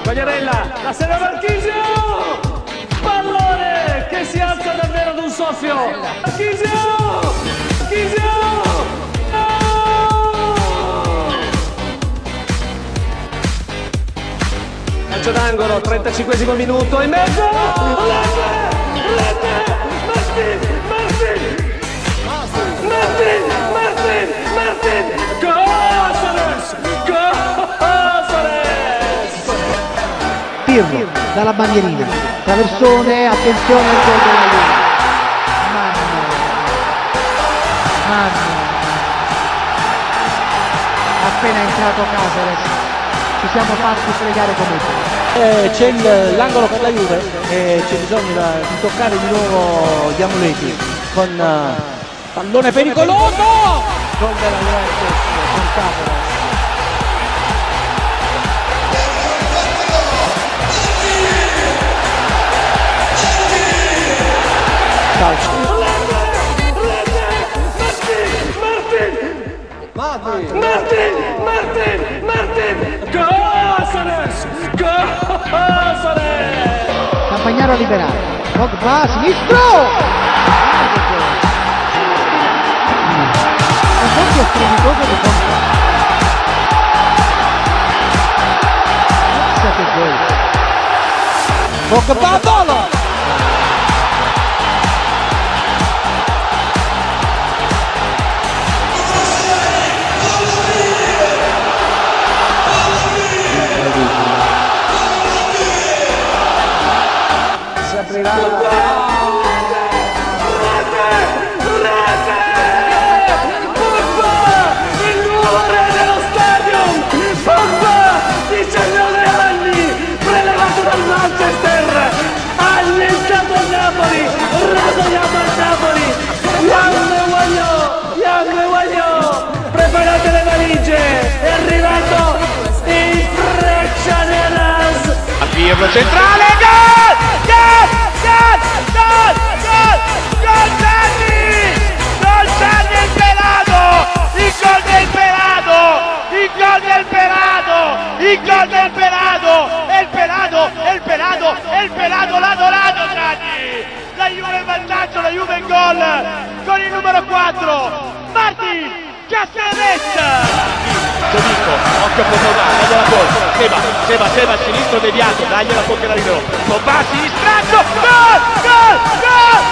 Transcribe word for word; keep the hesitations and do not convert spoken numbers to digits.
Quagliarella, la serve Marchisio! Pallone che si alza davvero ad un soffio! Marchisio! Marchisio! Calcio d'angolo, trentacinquesimo minuto, in mezzo! Rete! Rete! Martin! Martin! Martin! Martin! Martin! Cáceres! Cáceres! Pirlo dalla bandierina, traversone, attenzione al gol della Juve. Mamma Mamma appena entrato Cáceres ci siamo fatti fregare come eh, c'è l'angolo per la Juve e c'è bisogno di toccare di nuovo gli amuleti con uh, pallone pericoloso, gol della Juventus con Cáceres. Martin! Martin! Martin! Martin! Cáceres! Cáceres! Campagnaro a liberare, Pogba a sinistro! Un doppio strepitoso di Pogba. Pensa che gol! Pogba a volo! Rete! Rete! Pogba! Il nuovo re dello stadium! Pogba! diciannove anni! Prelevato dal Manchester! Annientato a Napoli! Rasoliato a Napoli! Yann Guagnò! Yann Guagnò! Preparate le valigie! È arrivato il Freccia Neras! A Pirlo centrale! Gol! Gol! Gol! Gol! Gol! Gol Gianni! Gol Gianni il Pelado! Il gol del Pelado! Il gol del Pelado! Il gol del Pelado! E il Pelado! E il Pelado! E il Pelado l'ha dorato Gianni! La Juve in vantaggio, la Juve in gol! Con il numero quattro! Martin Cáceres! Giodico, occhio a Pogba, dagli la porta, Seba, Seba, Seba al sinistro deviato, dagli la porta da libero, Pogba a sinistro, gol, gol, gol,